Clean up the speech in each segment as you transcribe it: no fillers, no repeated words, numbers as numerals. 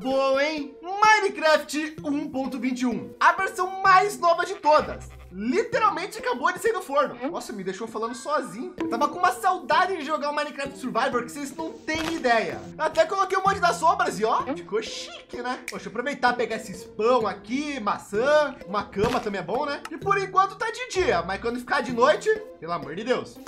bom, hein? Minecraft 1.21, a versão mais nova de todas. Literalmente acabou de sair do forno. Nossa, me deixou falando sozinho. Eu tava com uma saudade de jogar o Minecraft Survivor que vocês não têm ideia. Até coloquei um monte das sombras e ó, ficou chique, né? Deixa eu aproveitar e pegar esses pão aqui, maçã, uma cama também é bom, né? E por enquanto tá de dia, mas quando ficar de noite, pelo amor de Deus.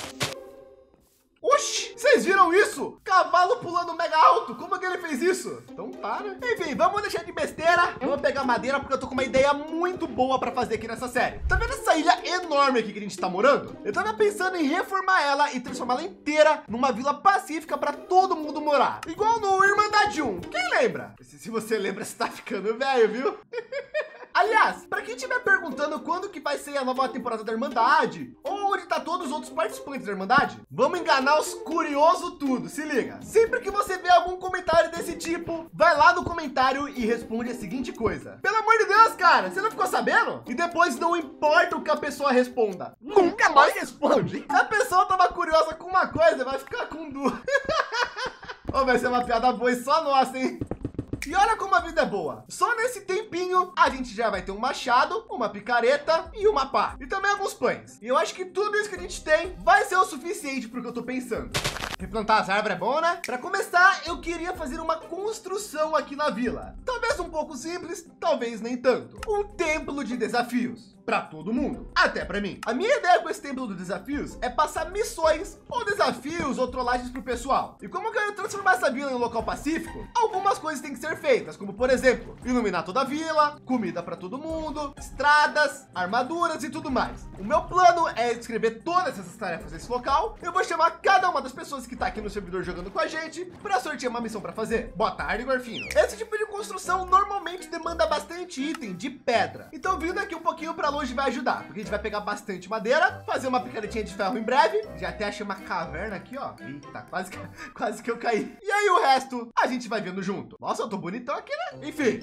Oxi, vocês viram isso? Cavalo pulando mega alto, como que ele fez isso? Então para. Enfim, vamos deixar de besteira. Vamos pegar madeira porque eu tô com uma ideia muito boa para fazer aqui nessa série. Tá vendo essa ilha enorme aqui que a gente tá morando? Eu tava pensando em reformar ela e transformá-la inteira numa vila pacífica para todo mundo morar. Igual no Irmandade 1. Quem lembra? Se você lembra, você tá ficando velho, viu? Aliás, para quem estiver perguntando quando que vai ser a nova temporada da Irmandade, ou onde tá todos os outros participantes da Irmandade, vamos enganar os curiosos tudo, se liga. Sempre que você vê algum comentário desse tipo, vai lá no comentário e responde a seguinte coisa. Pelo amor de Deus, cara, você não ficou sabendo? E depois não importa o que a pessoa responda, nunca mais responde. Se a pessoa tava curiosa com uma coisa, vai ficar com duas. Oh, vai ser uma piada boa e só nossa, hein? E olha como a vida é boa. Só nesse tempinho a gente já vai ter um machado, uma picareta e uma pá. E também alguns pães. E eu acho que tudo isso que a gente tem vai ser o suficiente para o que eu tô pensando. Replantar as árvores é bom, né? Para começar, eu queria fazer uma construção aqui na vila. Talvez um pouco simples, talvez nem tanto. Um templo de desafios. Para todo mundo, até para mim. A minha ideia com esse templo de desafios é passar missões ou desafios ou trollagens pro pessoal. E como eu quero transformar essa vila em um local pacífico, algumas coisas têm que ser feitas, como por exemplo, iluminar toda a vila, comida para todo mundo, estradas, armaduras e tudo mais. O meu plano é escrever todas essas tarefas nesse local. Eu vou chamar cada uma das pessoas que tá aqui no servidor jogando com a gente para sortear uma missão para fazer. Boa tarde, Gorfinho. Esse tipo de construção normalmente demanda bastante item de pedra. Então vindo aqui um pouquinho para longe vai ajudar, porque a gente vai pegar bastante madeira, fazer uma picaretinha de ferro em breve. Já até achei uma caverna aqui, ó. Eita, quase que eu caí. E aí o resto a gente vai vendo junto. Nossa, eu tô bonitão aqui, né? Enfim.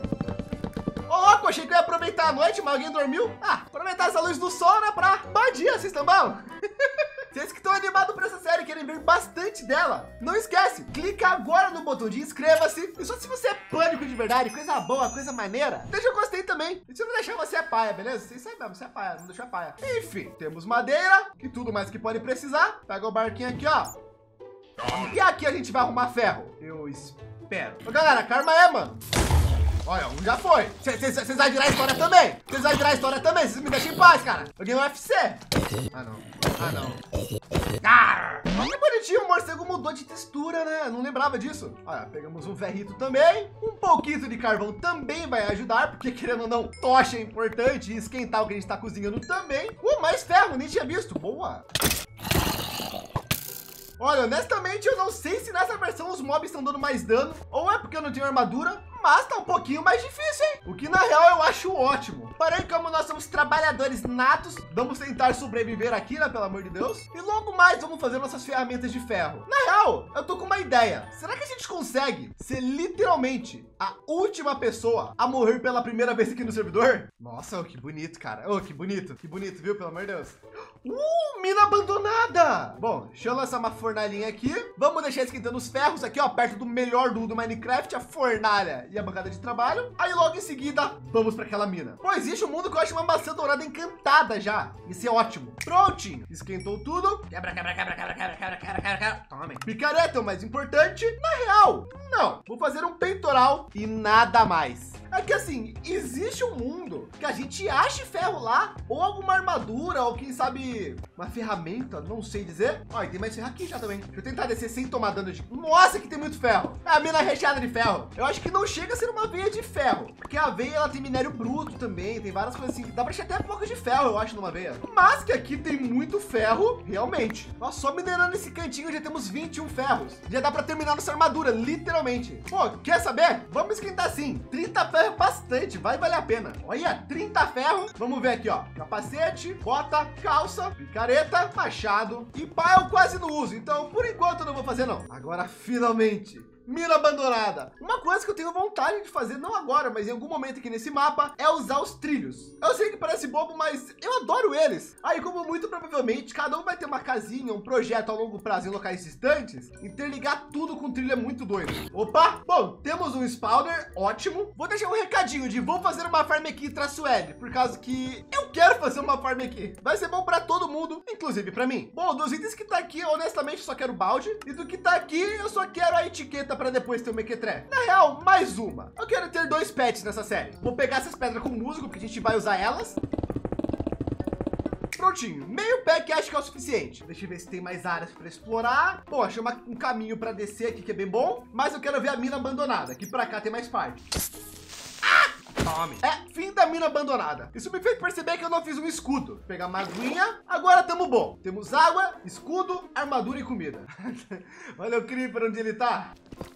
Ô, louco, achei que eu ia aproveitar a noite, mas alguém dormiu. Ah, aproveitar essa luz do sol, né? Pra bom dia, vocês estão bom? Vocês que estão animados por essa série, querem ver bastante dela, não esquece, clica agora no botão de inscreva-se. E só se você é pânico de verdade, coisa boa, coisa maneira, deixa o gostei também. E se não deixar, você é paia, beleza? Vocês sabem mesmo, você é paia, não deixa paia. Enfim, temos madeira e tudo mais que pode precisar. Pega o barquinho aqui, ó. E aqui a gente vai arrumar ferro. Eu espero. Ô, galera, karma é, mano. Olha, um já foi. Vocês vão virar a história também. Vocês vão virar a história também. Vocês me deixam em paz, cara. Eu ganhei um UFC. Ah, não. Ah, não. Ah, que bonitinho, o morcego mudou de textura, né? Não lembrava disso. Olha, pegamos um ferrito também. Um pouquinho de carvão também vai ajudar, porque querendo ou não, tocha é importante. E esquentar o que a gente tá cozinhando também. Mais ferro, nem tinha visto. Boa. Olha, honestamente, eu não sei se nessa versão os mobs estão dando mais dano, ou é porque eu não tenho armadura, mas tá um pouquinho mais difícil, hein? O que na real eu acho ótimo. Porém, como nós somos trabalhadores natos, vamos tentar sobreviver aqui, né? Pelo amor de Deus. E logo mais vamos fazer nossas ferramentas de ferro. Na real, eu tô com uma ideia. Será que a gente consegue ser literalmente a última pessoa a morrer pela primeira vez aqui no servidor? Nossa, que bonito, cara. Que bonito, viu? Pelo amor de Deus. Mina abandonada. Bom, deixa eu lançar uma fornalhinha aqui. Vamos deixar esquentando os ferros aqui, ó, perto do melhor do Minecraft, a fornalha e a bancada de trabalho. Aí logo em seguida, vamos para aquela mina. Pô, existe um mundo que eu acho uma maçã dourada encantada já. Isso é ótimo. Prontinho. Esquentou tudo. Quebra. Tome. Picareta é o mais importante. Na real, não. Vou fazer um peitoral e nada mais. É que assim, existe um mundo que a gente ache ferro lá, ou alguma armadura, ou quem sabe uma ferramenta, não sei dizer. Ó, e tem mais ferro aqui já também. Deixa eu tentar descer sem tomar dano de... Nossa, que tem muito ferro. É a mina recheada de ferro. Eu acho que não chega a ser uma veia de ferro, porque a veia, ela tem minério bruto também, tem várias coisas assim. Dá pra achar até pouco de ferro, eu acho, numa veia. Mas que aqui tem muito ferro, realmente. Nós só minerando esse cantinho já temos 21 ferros. Já dá pra terminar nossa armadura, literalmente. Pô, quer saber? Vamos esquentar sim. 30 ferro é bastante, vai valer a pena. Olha, 30 ferro. Vamos ver aqui, ó. Capacete, bota, calça, picareta, machado e pá eu quase não uso. Então, por enquanto, eu não vou fazer, não. Agora, finalmente, mina abandonada. Uma coisa que eu tenho vontade de fazer, não agora, mas em algum momento aqui nesse mapa, é usar os trilhos. Eu sei que parece bobo, mas eu adoro eles. Aí, como muito provavelmente, cada um vai ter uma casinha, um projeto a longo prazo em locais distantes, interligar tudo com trilho é muito doido. Opa! Bom, temos um spawner, ótimo. Vou deixar um recadinho de vou fazer uma farm aqui, traço L, por causa que eu quero fazer uma farm aqui. Vai ser bom para todo mundo, inclusive para mim. Bom, dos itens que tá aqui, honestamente, eu só quero balde. E do que tá aqui, eu só quero a etiqueta para depois ter o mequetré. Na real, mais uma. Eu quero ter 2 pets nessa série. Vou pegar essas pedras com musgo, porque a gente vai usar elas. Prontinho, meio pack acho que é o suficiente. Deixa eu ver se tem mais áreas para explorar. Bom, achei um caminho para descer aqui que é bem bom, mas eu quero ver a mina abandonada. Aqui para cá tem mais parte. Tome. É, fim da mina abandonada. Isso me fez perceber que eu não fiz um escudo. Vou pegar uma aguinha. Agora tamo bom. Temos água, escudo, armadura e comida. Olha o Creeper onde ele tá.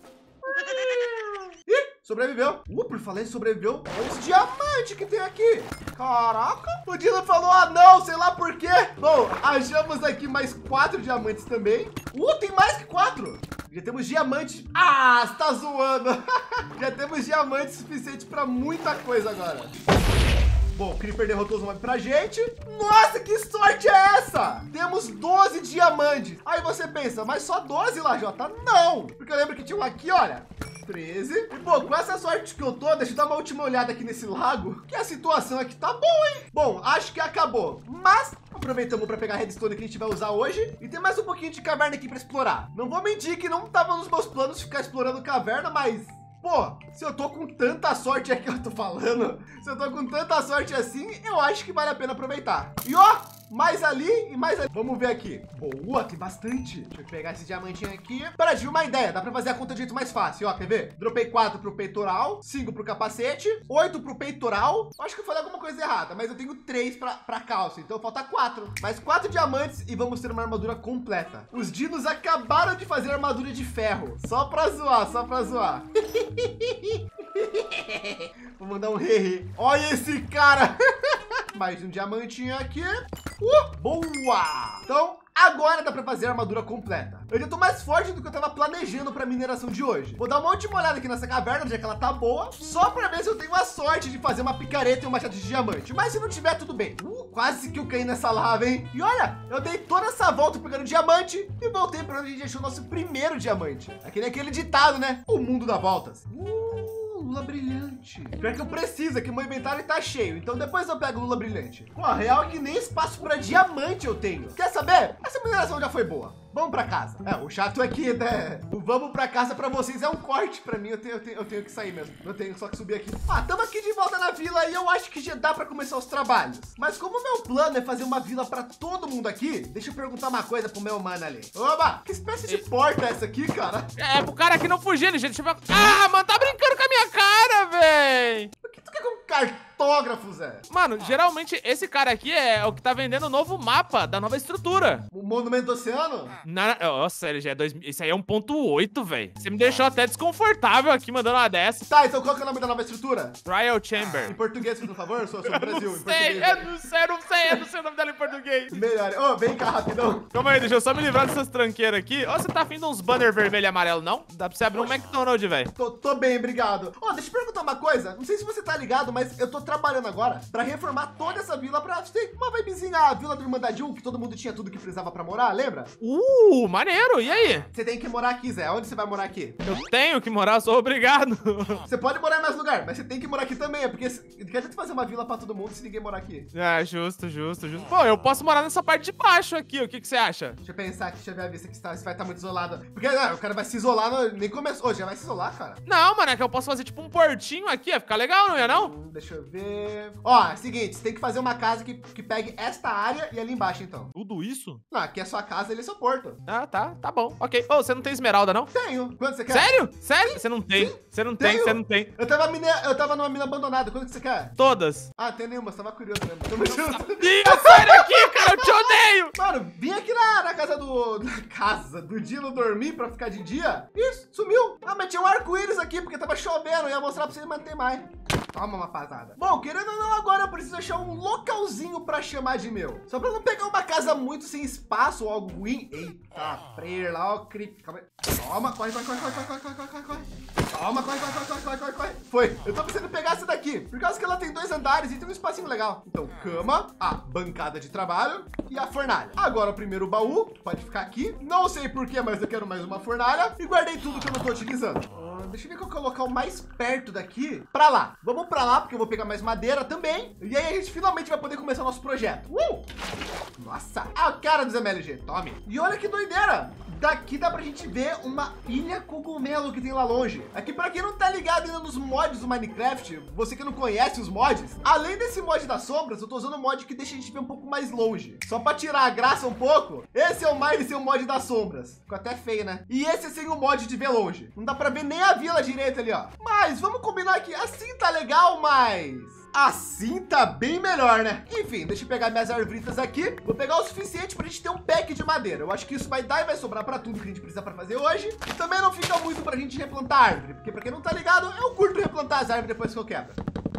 Ih, sobreviveu. Por falar em sobreviveu, olha os diamantes que tem aqui. Caraca. O Dino falou, ah não, sei lá por quê. Bom, achamos aqui mais 4 diamantes também. Tem mais que 4. Já temos diamante. Ah, você tá zoando. Já temos diamante suficiente para muita coisa agora. Bom, o Creeper derrotou os mobs pra gente. Nossa, que sorte é essa? Temos 12 diamantes. Aí você pensa, mas só 12, Lajota? Não, porque eu lembro que tinha um aqui, olha. 13. E, pô, com essa sorte que eu tô, deixa eu dar uma última olhada aqui nesse lago, que a situação aqui tá boa, hein? Bom, acho que acabou, mas aproveitamos para pegar a redstone que a gente vai usar hoje e tem mais um pouquinho de caverna aqui para explorar. Não vou mentir que não tava nos meus planos ficar explorando caverna, mas pô, se eu tô com tanta sorte aqui, eu tô falando, se eu tô com tanta sorte assim, eu acho que vale a pena aproveitar. E ó, mais ali e mais ali. Vamos ver aqui. Boa, tem bastante. Deixa eu pegar esse diamantinho aqui. Para de uma ideia, dá para fazer a conta de jeito mais fácil, ó, quer ver? Dropei 4 pro peitoral, 5 pro capacete, 8 pro peitoral. Acho que eu falei alguma coisa errada, mas eu tenho 3 para calça, então falta 4. Mais 4 diamantes e vamos ter uma armadura completa. Os dinos acabaram de fazer armadura de ferro. Só para zoar, só para zoar. Vou mandar um hehe. Olha esse cara. Mais um diamantinho aqui. Boa! Então, agora dá para fazer a armadura completa. Eu já tô mais forte do que eu tava planejando para mineração de hoje. Vou dar uma última olhada aqui nessa caverna, já que ela tá boa, só para ver se eu tenho a sorte de fazer uma picareta e um machado de diamante. Mas se não tiver, tudo bem. Quase que eu caí nessa lava, hein? E olha, eu dei toda essa volta pegando diamante e voltei para onde a gente achou o nosso primeiro diamante. Aquele ditado, né? O mundo dá voltas. Lula brilhante. Pior que eu preciso, que meu inventário tá cheio. Então depois eu pego lula brilhante. Pô, a real é que nem espaço para diamante eu tenho. Quer saber? Essa mineração já foi boa. Vamos para casa. O chato é que, né? O vamos para casa para vocês é um corte para mim. Eu tenho que sair mesmo. Eu tenho só que subir aqui. Estamos aqui de volta na vila e eu acho que já dá para começar os trabalhos. Mas como o meu plano é fazer uma vila para todo mundo aqui, deixa eu perguntar uma coisa pro meu mano ali. Oba, que espécie de porta é essa aqui, cara? É pro cara aqui não fugir, gente. Ah, mano, tá brincando com a minha cara, véi. O que tu quer com cartógrafo, Zé? Mano, geralmente esse cara aqui é o que tá vendendo o novo mapa da nova estrutura. O Monumento do Oceano? Nossa, ele já é 2000. Isso aí é 1.8, velho. Você me deixou até desconfortável aqui mandando uma dessa. Tá, então qual que é o nome da nova estrutura? Trial Chamber. Em português, por favor, eu sou do Brasil. Eu não sei o nome dela em português. Melhor. Vem cá, rapidão. Calma aí, deixa eu só me livrar dessas tranqueiras aqui. Você tá afim de uns banner vermelho e amarelo, não? Dá pra você abrir um McDonald's, velho. Tô bem, obrigado. Deixa eu perguntar uma coisa. Não sei se você tá ligado, mas eu tô trabalhando agora pra reformar toda essa vila pra ter uma vibezinha, a Vila do Irmandade 1, que todo mundo tinha tudo que precisava pra morar, lembra? Maneiro. E aí? Você tem que morar aqui, Zé. Onde você vai morar aqui? Eu tenho que morar, eu sou obrigado. Você pode morar em mais lugar, mas você tem que morar aqui também. Porque não adianta fazer uma vila pra todo mundo se ninguém morar aqui. Justo. Pô, eu posso morar nessa parte de baixo aqui. O que você acha? Deixa eu pensar aqui, deixa eu ver a vista que você vai estar muito isolado. Porque o cara vai se isolar, nem começou. Já vai se isolar, cara? Não, mano, é que eu posso fazer tipo um portinho aqui. Ia ficar legal, não ia não? Deixa eu ver. É o seguinte, você tem que fazer uma casa que pegue esta área e ali embaixo, então. Tudo isso? Não, aqui é sua casa, ele é seu porto. Ah, tá bom. Ok. Você não tem esmeralda, não? Tenho. Quanto você quer? Sério? Você não tem. Sim. Você não tem. Eu tava numa mina abandonada. Quanto que você quer? Todas. Tem nenhuma, você tava curioso mesmo. Tamo junto. Sai daqui, cara, eu te odeio. Mano, vim aqui na casa do Dino dormir pra ficar de dia. Isso, sumiu. Mas tinha um arco-íris aqui porque tava chovendo. Eu ia mostrar pra vocês, mas não tem mais. Toma uma pasada. Bom, querendo ou não, agora eu preciso achar um localzinho para chamar de meu. Só para não pegar uma casa muito sem espaço ou algo ruim. Eita, freira lá, ó, creep. Calma aí. Toma, corre. Toma, corre. Foi. Eu tô precisando pegar essa daqui, por causa que ela tem 2 andares e tem um espacinho legal. Então, cama, a bancada de trabalho e a fornalha. Agora o primeiro baú pode ficar aqui. Não sei porquê, mas eu quero mais uma fornalha. E guardei tudo que eu não tô utilizando. Deixa eu ver qual que é o local mais perto daqui. Pra lá. Vamos pra lá, porque eu vou pegar mais madeira também. E aí a gente finalmente vai poder começar o nosso projeto. Nossa, a cara dos MLG. Tome. E olha que doideira. Daqui dá pra gente ver uma ilha cogumelo que tem lá longe. Aqui, pra quem não tá ligado ainda nos mods do Minecraft, você que não conhece os mods, além desse mod das sombras, eu tô usando um mod que deixa a gente ver um pouco mais longe. Só pra tirar a graça um pouco, esse é o mais sem o mod das sombras. Ficou até feio, né? E esse é sem o mod de ver longe. Não dá pra ver nem a vila direita ali, ó. Mas vamos combinar aqui. Assim tá legal, mas assim tá bem melhor, né? Enfim, deixa eu pegar minhas arvoritas aqui. Vou pegar o suficiente pra gente ter um pack de madeira. Eu acho que isso vai dar e vai sobrar pra tudo que a gente precisa pra fazer hoje. E também não fica muito pra gente replantar árvore, porque pra quem não tá ligado, eu curto replantar as árvores depois que eu quebro.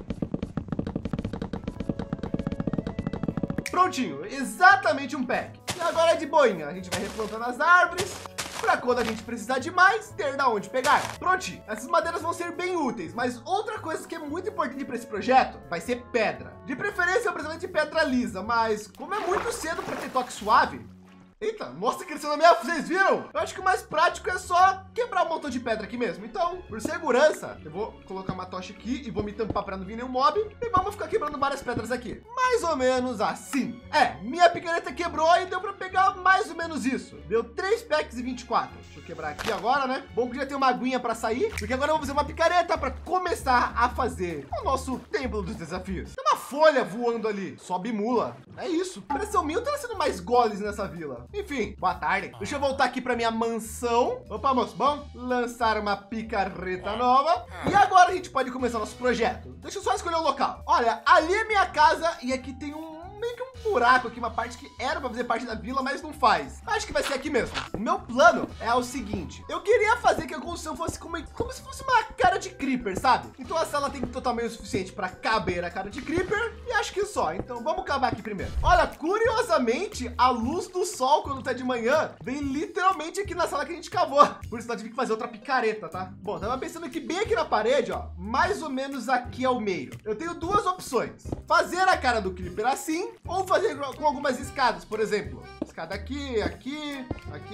Prontinho, exatamente um pack. E agora é de boinha, a gente vai replantando as árvores para quando a gente precisar de mais, ter da onde pegar. Prontinho, essas madeiras vão ser bem úteis, mas outra coisa que é muito importante para esse projeto vai ser pedra. De preferência, eu preciso de pedra lisa, mas como é muito cedo para ter toque suave... Eita, nossa, cresceu na minha... Vocês viram? Eu acho que o mais prático é só quebrar um montão de pedra aqui mesmo. Então, por segurança, eu vou colocar uma tocha aqui e vou me tampar para não vir nenhum mob. E vamos ficar quebrando várias pedras aqui. Mais ou menos assim. Minha picareta quebrou e deu para pegar mais ou menos isso. Deu 3 packs e 24. Deixa eu quebrar aqui agora, né? Bom que já tem uma aguinha para sair. Porque agora eu vou fazer uma picareta para começar a fazer o nosso templo dos desafios. Tem uma folha voando ali. Sobe mula. É isso. Pressão minha tá sendo mais goles nessa vila. Enfim, boa tarde. Deixa eu voltar aqui para minha mansão. Opa, moço, bom? Lançar uma picareta nova. E agora a gente pode começar nosso projeto. Deixa eu só escolher o local. Olha, ali é minha casa e aqui tem meio que um buraco aqui, uma parte que era para fazer parte da vila, mas não faz. Acho que vai ser aqui mesmo. O meu plano é o seguinte. Eu queria fazer que a construção fosse como se fosse uma cara de creeper, sabe? Então a sala tem que ter o tamanho suficiente para caber a cara de creeper e acho que só. Então vamos cavar aqui primeiro. Olha, curiosamente, a luz do sol quando tá de manhã vem literalmente aqui na sala que a gente cavou. Por isso nós tive que fazer outra picareta, tá? Bom, tava pensando que bem aqui na parede, ó, mais ou menos aqui ao meio. Eu tenho 2 opções. Fazer a cara do creeper assim ou fazer com algumas escadas, por exemplo. Escada aqui, aqui.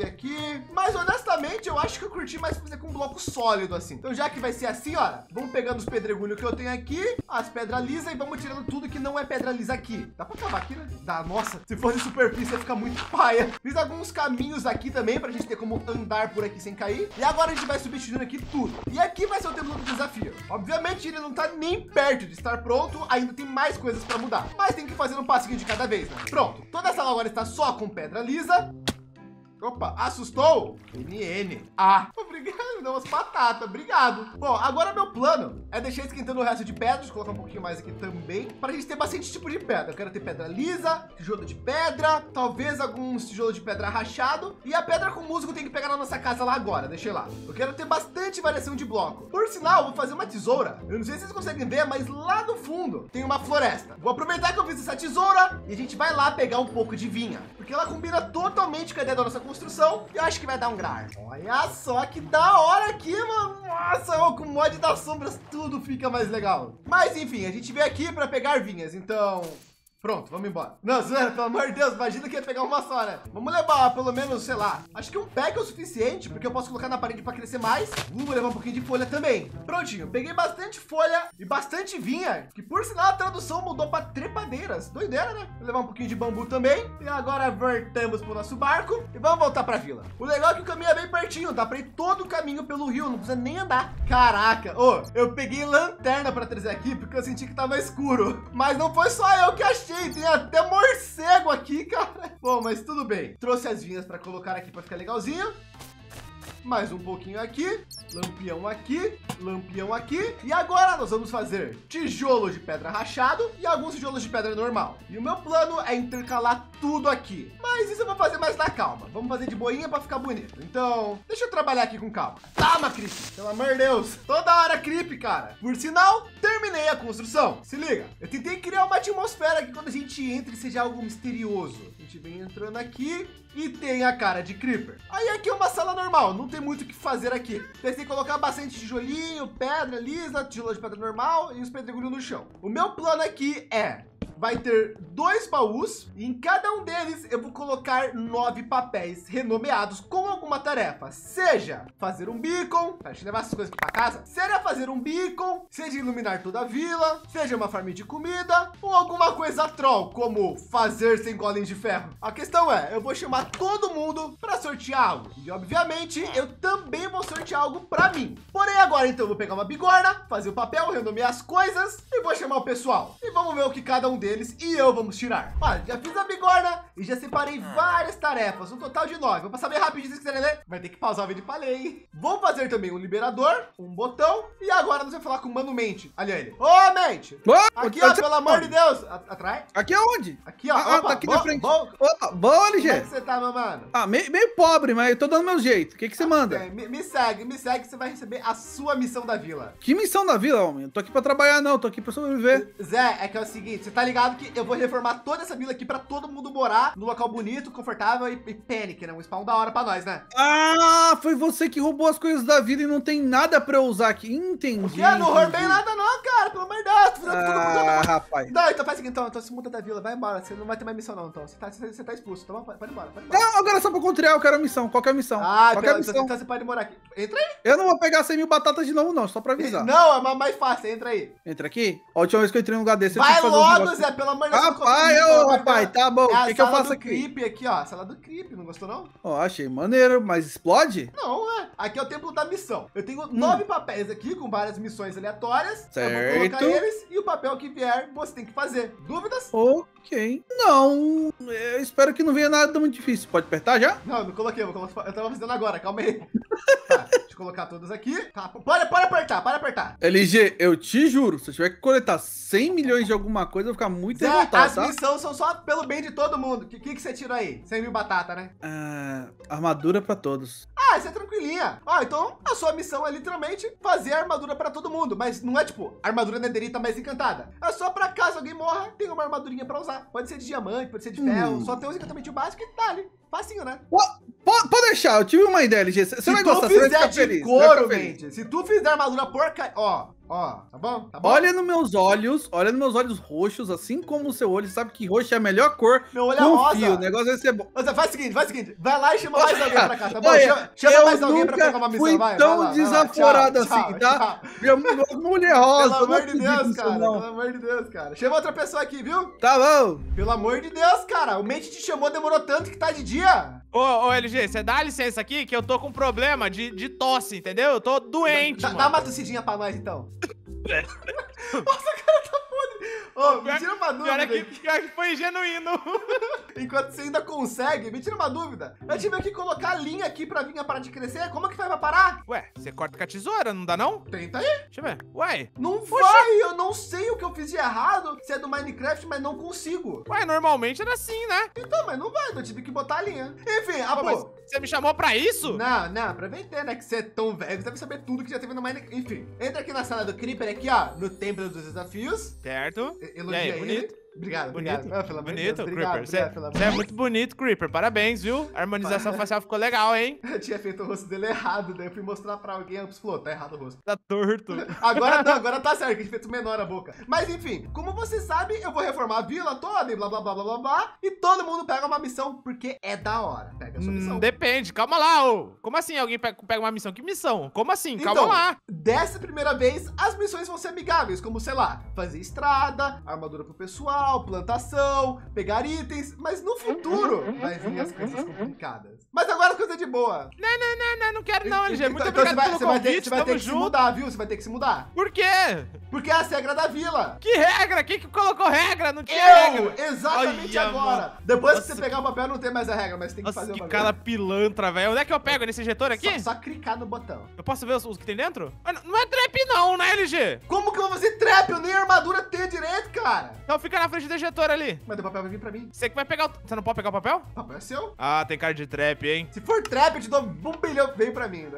Mas honestamente, eu acho que eu curti mais fazer com um bloco sólido assim. Então já que vai ser assim, olha, vamos pegando os pedregulhos que eu tenho aqui, as pedras lisas e vamos tirando tudo que não é pedra lisa aqui. Dá pra cavar aqui, né? Dá, nossa, se fosse superfície ia ficar muito paia. Fiz alguns caminhos aqui também pra gente ter como andar por aqui sem cair. E agora a gente vai substituindo aqui tudo. E aqui vai ser o templo do desafio. Obviamente ele não tá nem perto de estar pronto, ainda tem mais coisas para mudar. Mas tem que fazer um passinho de cada vez, né? Pronto, toda a sala agora está só com pedra lisa. Opa, assustou? NN. Obrigado, me deu umas batatas, obrigado. Bom, agora meu plano é deixar esquentando o resto de pedras, colocar um pouquinho mais aqui também, para a gente ter bastante tipo de pedra. Eu quero ter pedra lisa, tijolo de pedra, talvez alguns tijolos de pedra rachado. E a pedra com musgo tem que pegar na nossa casa lá agora, deixa eu lá. Eu quero ter bastante variação de bloco. Por sinal, vou fazer uma tesoura. Eu não sei se vocês conseguem ver, mas lá no fundo tem uma floresta. Vou aproveitar que eu fiz essa tesoura e a gente vai lá pegar um pouco de vinha, porque ela combina totalmente com a ideia da nossa construção e eu acho que vai dar um gra. Olha só que da hora aqui, mano. Nossa, com o mod das sombras tudo fica mais legal. Mas enfim, a gente veio aqui para pegar vinhas, então... Pronto, vamos embora. Não, Zé, pelo amor de Deus, imagina que ia pegar uma só, né? Vamos levar pelo menos, sei lá, acho que um pack é o suficiente, porque eu posso colocar na parede para crescer mais. Vou levar um pouquinho de folha também. Prontinho, peguei bastante folha e bastante vinha, que por sinal a tradução mudou para trepadeiras. Doideira, né? Vou levar um pouquinho de bambu também. E agora voltamos pro nosso barco e vamos voltar para a vila. O legal é que o caminho é bem pertinho, dá para ir todo o caminho pelo rio, não precisa nem andar. Caraca, eu peguei lanterna para trazer aqui, porque eu senti que tava escuro. Mas não foi só eu que achei. Tem até morcego aqui, cara. Bom, mas tudo bem. Trouxe as vinhas para colocar aqui para ficar legalzinho. mais um pouquinho aqui, lampião aqui, lampião aqui. E agora nós vamos fazer tijolo de pedra rachado e alguns tijolos de pedra normal. E o meu plano é intercalar tudo aqui. Mas isso eu vou fazer mais na calma. Vamos fazer de boinha para ficar bonito. Então, deixa eu trabalhar aqui com calma. Toma, Creep. Pelo amor de Deus. Toda hora Creep, cara. Por sinal, terminei a construção. Se liga. Eu tentei criar uma atmosfera que quando a gente entra seja algo misterioso. A gente vem entrando aqui e tem a cara de Creeper. Aí aqui é uma sala normal, não tem muito o que fazer aqui. Pensei em colocar bastante tijolinho, pedra lisa, tijolo de pedra normal e os pedregulhos no chão. O meu plano aqui vai ter 2 baús e em cada um deles eu vou colocar 9 papéis renomeados com alguma tarefa. Seja fazer um beacon, deixa eu levar essas coisas aqui para casa. Seja fazer um beacon, seja iluminar toda a vila, seja uma farm de comida ou alguma coisa troll, como fazer 100 golems de ferro. A questão é, eu vou chamar todo mundo para sortear algo. E obviamente eu também vou sortear algo para mim. Porém agora então eu vou pegar uma bigorna, fazer o papel, renomear as coisas e vou chamar o pessoal. E vamos ver o que cada um deles e eu vamos tirar. Olha, já fiz a bigorna e já separei várias tarefas, um total de 9. Vou passar bem rapidinho, se vocês quiserem ler. Vai ter que pausar o vídeo para ler, hein? Vou fazer também um liberador, um botão e agora nós vamos falar com o Mano Mente. Ali ele. Ô, Mente! Aqui, ó, pelo amor de Deus. Atrás? Aqui aonde? Aqui, ó. Opa, tá aqui na frente. Opa, bom, Como LG. é que você tá, meu mano? Meio pobre, mas eu tô dando meu jeito. O que você manda? Me segue, que você vai receber a sua missão da vila. Que missão da vila, homem? Eu tô aqui pra trabalhar, não. Tô aqui pra sobreviver. Zé, é que é o seguinte, você tá ligado que eu vou reformar toda essa vila aqui pra todo mundo morar num local bonito, confortável e panic, né? Um spawn da hora pra nós, né? Ah, foi você que roubou as coisas da vida e não tem nada pra eu usar aqui. Entendi. O quê? Não roubei nada não, cara. Pelo amor de Deus. Rapaz. Não, então faz o seguinte, então se muda da vila, vai embora. Você não vai ter mais missão não, então. Você tá expulso, então pode ir embora. Não, agora só pra contrariar, eu quero a missão. Qual que é a missão? Então você pode morar aqui. Entra aí. Eu não vou pegar 100 mil batatas de novo, não, só pra avisar. Não, é mais fácil, entra aí. Entra aqui? A última vez que eu entrei num lugar desse, vai logo, Zé, pelo amor de Deus. Rapaz, tá bom. O que eu faço aqui? Creep aqui, ó. Sala do Creep, não gostou não? Ó, achei maneiro, mas explode? Não, aqui é o templo da missão. Eu tenho 9 papéis aqui com várias missões aleatórias. Certo. Eu vou colocar eles e o papel que vier você tem que fazer. Dúvidas? Ok. Não, eu espero que não venha nada muito difícil. Pode apertar já? Não coloquei. Eu tava fazendo agora, calma aí. Tá, deixa eu colocar todos aqui. Tá, pode apertar. LG, eu te juro, se eu tiver que coletar 100 milhões de alguma coisa, eu vou ficar muito revoltado, as missões são só pelo bem de todo mundo. O que você tirou aí? 100 mil batata, né? Armadura pra todos. Isso é tranquilinha. Então a sua missão é literalmente fazer a armadura pra todo mundo. Mas não é tipo armadura netherita mais encantada. É só pra caso alguém morra, tem uma armadurinha pra usar. Pode ser de diamante, pode ser de ferro. Só tem os encantamentos básicos e tá ali. Facinho, né? Pode deixar, eu tive uma ideia, LG. Você vai gostar, você vai ficar feliz. Couro, mente. Se tu fizer armadura porca, tá bom? Olha nos meus olhos roxos, assim como o seu olho, sabe que roxo é a melhor cor. Meu olho é rosa. O negócio vai ser bom. Faz o seguinte, vai lá e chama mais alguém pra cá, tá bom? Chama mais alguém pra pegar uma missão, vai. Tão desaforado assim, tá? Minha mulher rosa. Pelo amor de Deus, cara. Pelo amor de Deus, cara. Chama outra pessoa aqui, viu? Tá bom. Pelo amor de Deus, cara. O Mente te chamou, demorou tanto que tá de dia. Ô, LG, você dá licença aqui que eu tô com problema de tosse, entendeu? Eu tô doente, mano. Dá uma tossidinha pra nós, então. Nossa, cara tá podre. Me tira uma dúvida. Pior que foi genuíno. Enquanto você ainda consegue, me tira uma dúvida. Eu tive que colocar a linha aqui pra vir parar de crescer. Como que faz pra parar? Ué, você corta com a tesoura, não dá não? Tenta aí. Deixa eu ver. Ué. Não vai, eu não sei o que eu fiz de errado. Se é do Minecraft, mas não consigo. Ué, normalmente era assim, né? Então, mas não vai, eu tive que botar a linha. Enfim, mas você me chamou pra isso? Não, pra vender, né? Que você é tão velho, você deve saber tudo que já teve no Minecraft. Enfim, entra aqui na sala do Creeper, aqui, ó, no Templo dos Desafios. Certo. Elogia ele. Bonito. Obrigado. Bonito, Creeper. Você é muito bonito, Creeper. Parabéns, viu? A harmonização facial ficou legal, hein? Eu tinha feito o rosto dele errado, daí eu fui mostrar pra alguém, e falou, tá errado o rosto. Tá torto. Agora não, agora tá certo, que a gente fez menor a boca. Mas enfim, como você sabe, eu vou reformar a vila toda e blá, blá, blá, blá, blá, blá. E todo mundo pega uma missão, porque é da hora. Pega a sua missão. Depende, calma lá, ô. Como assim alguém pega uma missão? Que missão? Como assim? Calma lá. Dessa primeira vez, as missões vão ser amigáveis, como, sei lá, fazer estrada, armadura pro pessoal, normal, plantação, pegar itens, mas no futuro vai vir as coisas complicadas. Mas agora as coisas de boa. Não quero não, LG. Muito Então obrigado pelo você vai convite, ter tamo que se junto. mudar, viu? Você vai ter que se mudar. Por quê? Porque é a regra da vila. Que regra? Quem que colocou regra? Não tinha regra. Exatamente Olha, agora. mano. Depois Nossa, que você pegar o papel, não tem mais a regra, mas tem que Nossa, fazer o que bagulho. cara pilantra, velho. Onde é que eu pego? Nesse injetor aqui? Só clicar no botão. Eu posso ver os que tem dentro? Mas não é trap não, né, LG? Como que eu vou fazer trap? Eu nem armadura tenho direito, cara. Então fica na frente do injetor ali. Mas o papel vai vir pra mim. Você que vai pegar o... Você não pode pegar o papel? O papel é seu. Ah, tem cara de trap, hein? Se for trap, eu te dou 1 bilhão. Vem pra mim, né?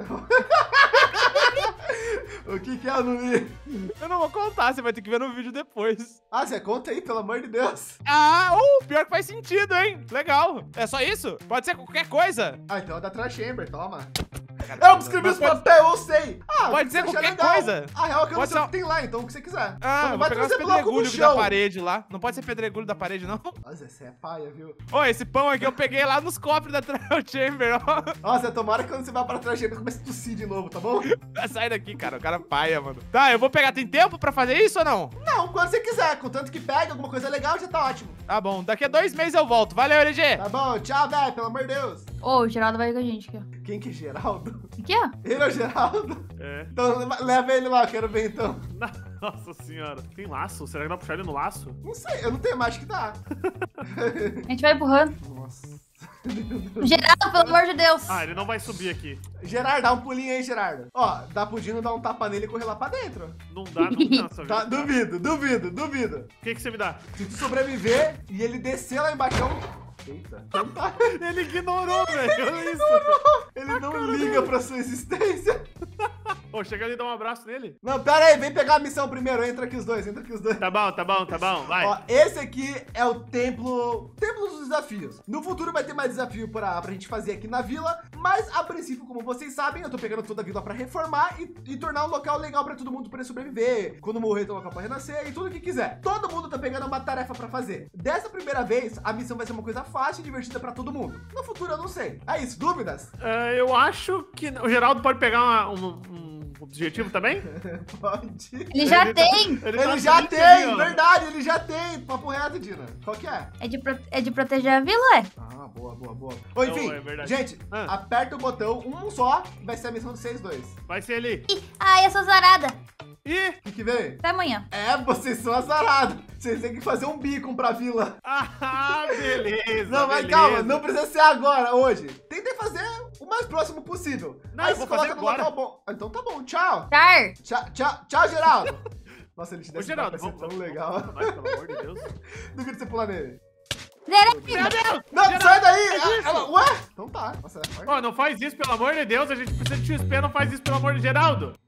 O que é, eu não li? Eu não vou contar, você vai ter que ver no vídeo depois. Ah, você conta aí, pelo amor de Deus. Ah, pior que faz sentido, hein? Legal. É só isso? Pode ser qualquer coisa. Ah, então é da Trash Chamber, toma. Cara, Eu escrevi esse papel, eu sei. Ah, Pode o que ser você achar qualquer legal. coisa. A real é que eu não Pode sei o ser- que tem lá, então o que você quiser. Ah, Só não vou vai pegar os trazer bloco no pedregulhos da chão. parede lá. Não pode ser pedregulho da parede, não? Nossa, essa é paia, viu? Ô, esse pão aqui eu peguei lá nos cofres da Trail Chamber, ó. Nossa, tomara que quando você vai pra Trash Chamber comece a tossir de novo, tá bom? Sai daqui, cara. O cara paia, mano. Tá, eu vou pegar. Tem tempo pra fazer isso ou não? Não, quando você quiser. Contanto que pegue alguma coisa legal, já tá ótimo. Tá bom. Daqui a 2 meses eu volto. Valeu, LG. Tá bom, tchau, velho, pelo amor de Deus. Ô, o Geraldo vai com a gente aqui, ó. Quem que é Geraldo? Aqui, ó. Ele é o Geraldo? É. Então leva ele lá, quero ver então. Nossa senhora. Tem laço? Será que dá pra puxar ele no laço? Não sei, eu não tenho mais que dá. A gente vai empurrando. Nossa. Geraldo, pelo amor de Deus. Ah, ele não vai subir aqui. Gerardo, dá um pulinho aí, Gerardo. Ó, dá pro Dino dar um tapa nele e correr lá pra dentro. Não dá, não cansa. Tá, duvido. O que você me dá? Se tu sobreviver e ele descer lá embaixo... Eita. Então tá. Ele ignorou, velho. Olha isso. Ele não liga pra sua existência. Ô, chega ali e dá um abraço nele. Não, pera aí, vem pegar a missão primeiro. Entra aqui os dois. Tá bom. Vai. Ó, esse aqui é o templo dos desafios. No futuro vai ter mais desafio pra gente fazer aqui na vila, mas a princípio, como vocês sabem, eu tô pegando toda a vila pra reformar e tornar um local legal pra todo mundo poder sobreviver. Quando morrer, tem um local pra renascer e tudo o que quiser. Todo mundo tá pegando uma tarefa pra fazer. Dessa primeira vez, a missão vai ser uma coisa fácil e divertida pra todo mundo. No futuro, eu não sei. É isso, dúvidas? Eu acho que o Geraldo pode pegar um objetivo também? Pode. Ele já Ele tá- tem. Ele já tem, verdade, ele já tem. Papo reto, Dina. Qual que é? É de proteger a vila, é? Ah, boa. Ô, enfim, Não, é verdade. gente, Ah. aperta o botão, um só, vai ser a missão de vocês dois. Vai ser ali. Ai, eu sou zarada. Ih! O que veio? Até amanhã. É, vocês são azarados. Vocês têm que fazer um beacon pra vila. Ah, beleza. Não, mas beleza. calma, não precisa ser agora, hoje. Tentem fazer o mais próximo possível. Não, Aí eu você vou fazer coloca no agora. local bom. Então tá bom, tchau. Char. Tchau, Geraldo. Nossa, ele te Ô, deu Geraldo, ser tão vamos legal. Vai, pelo amor de Deus. Duvido você pular nele. Zerei. Meu Deus! Não, Geraldo, sai daí! faz isso. Ué? Então tá. Nossa, Ó, não faz isso, pelo amor de Deus. A gente precisa de XP, não faz isso, pelo amor de Geraldo.